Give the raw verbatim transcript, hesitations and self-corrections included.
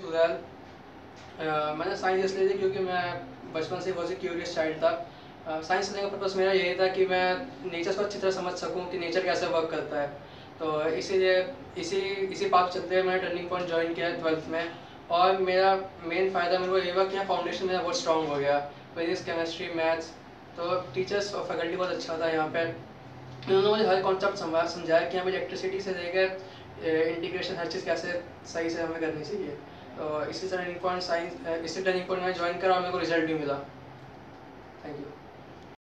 Twelve. मैंने science इसलिए ली क्योंकि मैं बचपन से बहुत ही क्यूरियस चाइल्ड था। साइंस लेने का पर्पज़ मेरा यही था कि मैं नेचर को अच्छी तरह समझ सकूं कि नेचर कैसे वर्क करता है। तो इसीलिए इसी इसी पाथ चलते हुए मैंने टर्निंग पॉइंट ज्वाइन किया ट्वेल्थ में, और मेरा मेन फ़ायदा मेरे को ये हुआ कि फाउंडेशन मेरा बहुत स्ट्रॉन्ग हो गया, फिजिक्स केमिस्ट्री मैथ्स। तो टीचर्स और फैकल्टी बहुत अच्छा था यहाँ पे। उन्होंने मुझे हर कॉन्सेप्ट समझाया कि हमें इलेक्ट्रिसिटी से लेकर इंटीग्रेशन हर चीज़ कैसे सही से हमें करनी चाहिए। तो इसी तरह टर्निंग पॉइंट साइंस इसी टर्निंग पॉइंट में ज्वाइन करा और मेरे को रिजल्ट भी मिला। Thank you.